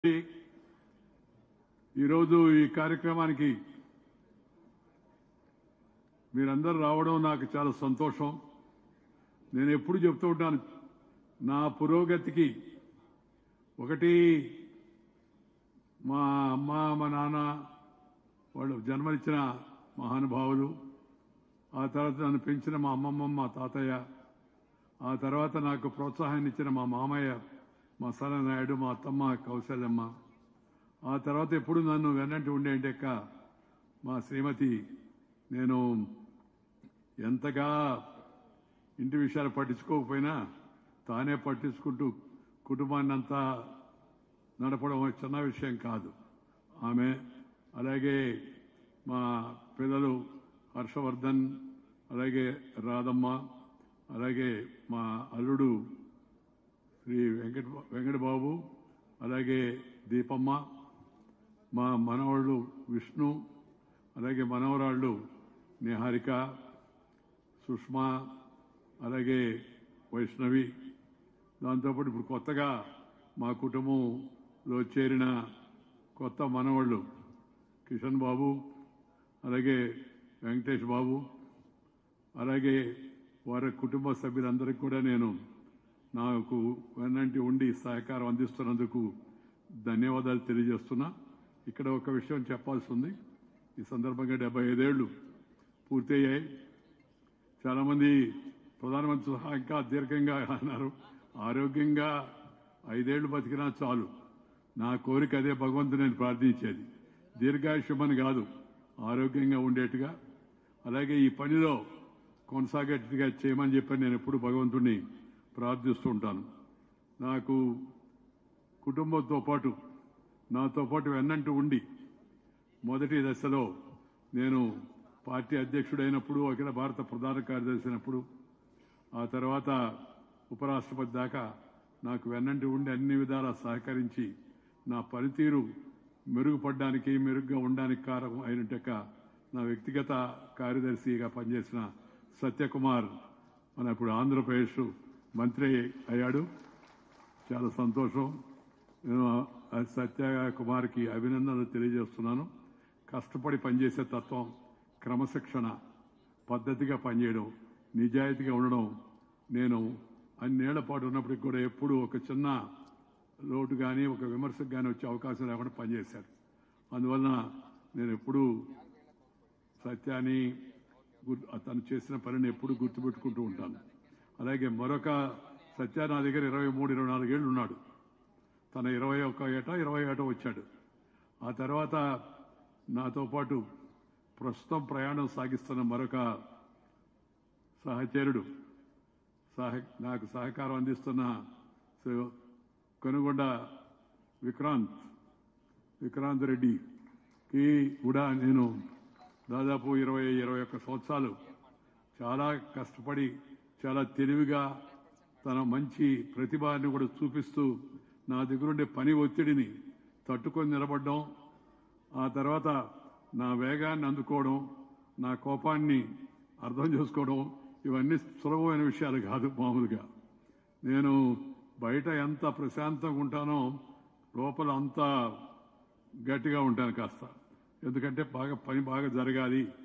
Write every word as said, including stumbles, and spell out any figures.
ఈరోజు ఈ కార్యక్రమానికి మీరందరూ రావడం నాకు చాలా సంతోషం. నేను ఎప్పుడు చెప్తూ ఉంటాను, నా పురోగతికి ఒకటి మా అమ్మ మా నాన్న వాళ్ళు జన్మనిచ్చిన మహానుభావులు, ఆ తర్వాత నన్ను పెంచిన మా అమ్మమ్మ మా తాతయ్య, ఆ తర్వాత నాకు ప్రోత్సాహాన్ని ఇచ్చిన మా మామయ్య మా సరనాయుడు, మా అత్తమ్మ కౌశల్యమ్మ, ఆ తర్వాత ఎప్పుడు నన్ను వెన్నంటి ఉండేంటెక్క మా శ్రీమతి. నేను ఎంతగా ఇంటి విషయాలు పట్టించుకోకపోయినా తానే పట్టించుకుంటూ కుటుంబాన్ని అంతా నడపడం చిన్న విషయం కాదు ఆమె. అలాగే మా పిల్లలు హర్షవర్ధన్, అలాగే రాధమ్మ, అలాగే మా అల్లుడు శ్రీ వెంకట వెంకటబాబు, అలాగే దీపమ్మ, మా మనవళ్ళు విష్ణు, అలాగే మనవరాళ్ళు నిహారిక, సుష్మా, అలాగే వైష్ణవి. దాంతోపాటు ఇప్పుడు కొత్తగా మా కుటుంబంలో చేరిన కొత్త మనవాళ్ళు కిషన్ బాబు, అలాగే వెంకటేష్ బాబు, అలాగే వారి కుటుంబ సభ్యులందరికీ కూడా నేను నాకు వెన్నంటి ఉండి సహకారం అందిస్తున్నందుకు ధన్యవాదాలు తెలియజేస్తున్నా. ఇక్కడ ఒక విషయం చెప్పాల్సి ఉంది. ఈ సందర్భంగా డెబ్బై ఐదేళ్లు పూర్తయ్యాయి. చాలామంది ప్రధానమంత్రి సహా ఇంకా దీర్ఘంగా అన్నారు. ఆరోగ్యంగా ఐదేళ్లు బతికినా చాలు. నా కోరిక అదే, భగవంతుని నేను ప్రార్థించేది దీర్ఘాయుష్యమని కాదు, ఆరోగ్యంగా ఉండేట్టుగా, అలాగే ఈ పనిలో కొనసాగేట్టుగా చేయమని చెప్పి నేను ఎప్పుడు భగవంతుడిని ప్రార్థిస్తూ ఉంటాను. నాకు కుటుంబంతో పాటు నాతో పాటు వెన్నంటూ ఉండి మొదటి దశలో నేను పార్టీ అధ్యక్షుడైనప్పుడు, అఖిల భారత ప్రధాన కార్యదర్శి అయినప్పుడు, ఆ తర్వాత ఉపరాష్ట్రపతి దాకా నాకు వెన్నంటి ఉండి అన్ని విధాలా సహకరించి నా పనితీరు మెరుగుపడడానికి, మెరుగ్గా ఉండడానికి కారణం అయినట్టుక నా వ్యక్తిగత కార్యదర్శిగా పనిచేసిన సత్యకుమార్ మన ఇప్పుడు ఆంధ్రప్రదేశ్ మంత్రి అయ్యాడు. చాలా సంతోషం. నేను సత్య కుమార్కి అభినందనలు తెలియజేస్తున్నాను. కష్టపడి పనిచేసే తత్వం, క్రమశిక్షణ, పద్ధతిగా పనిచేయడం, నిజాయితీగా ఉండడం. నేను అన్నేళ్ల పాటు ఉన్నప్పటికీ కూడా ఎప్పుడు ఒక చిన్న లోటు కానీ ఒక విమర్శకు కానీ వచ్చే అవకాశం లేకుండా పనిచేశారు. అందువలన నేను ఎప్పుడూ సత్యాన్ని, తను చేసిన పనిని ఎప్పుడు గుర్తుపెట్టుకుంటూ ఉంటాను. అలాగే మరొక సత్య నా దగ్గర ఇరవై మూడు ఇరవై నాలుగేళ్లు ఉన్నాడు. తన ఇరవై ఒక్క ఏట ఇరవై ఏట వచ్చాడు. ఆ తర్వాత నాతో పాటు ప్రస్తుతం ప్రయాణం సాగిస్తున్న మరొక సహచరుడు, సహ నాకు సహకారం అందిస్తున్న కొనుగొండ విక్రాంత్ విక్రాంత్ రెడ్డికి కూడా నేను దాదాపు ఇరవై ఇరవై ఒక్క సంవత్సరాలు చాలా కష్టపడి చాలా తెలివిగా తన మంచి ప్రతిభని కూడా చూపిస్తూ నా దగ్గరుండే పని ఒత్తిడిని తట్టుకొని నిలబడడం, ఆ తర్వాత నా వేగాన్ని అందుకోవడం, నా కోపాన్ని అర్థం చేసుకోవడం, ఇవన్నీ సులభమైన విషయాలు కాదు. మామూలుగా నేను బయట ఎంత ప్రశాంతంగా ఉంటానో లోపల అంత గట్టిగా ఉంటాను కాస్త. ఎందుకంటే బాగా పని బాగా జరగాలి,